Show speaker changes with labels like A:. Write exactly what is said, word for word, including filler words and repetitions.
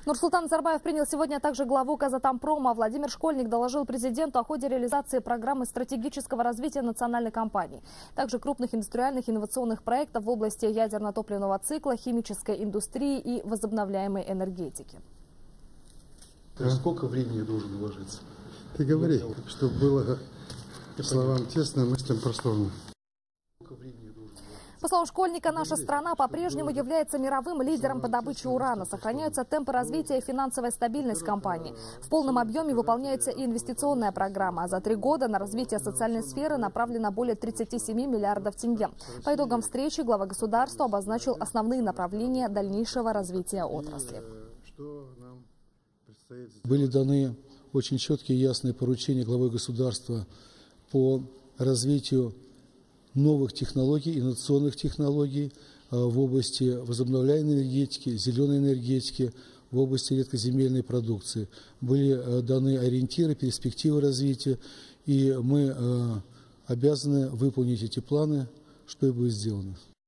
A: Нурсултан Назарбаев принял сегодня также главу Казатомпрома. Владимир Школьник доложил президенту о ходе реализации программы стратегического развития национальной компании. Также крупных индустриальных инновационных проектов в области ядерно-топливного цикла, химической индустрии и возобновляемой энергетики.
B: Сколько времени должен вложиться?
C: Ты говори, чтобы было словам тесно, мыслям просторно.
A: По словам Школьника, наша страна по-прежнему является мировым лидером по добыче урана. Сохраняются темпы развития и финансовая стабильность компании. В полном объеме выполняется и инвестиционная программа. А за три года на развитие социальной сферы направлено более тридцати семи миллиардов тенге. По итогам встречи глава государства обозначил основные направления дальнейшего развития отрасли.
D: Были даны очень четкие и ясные поручения главой государства по развитию новых технологий, инновационных технологий в области возобновляемой энергетики, зеленой энергетики, в области редкоземельной продукции. Были даны ориентиры, перспективы развития, и мы обязаны выполнить эти планы, что и будет сделано.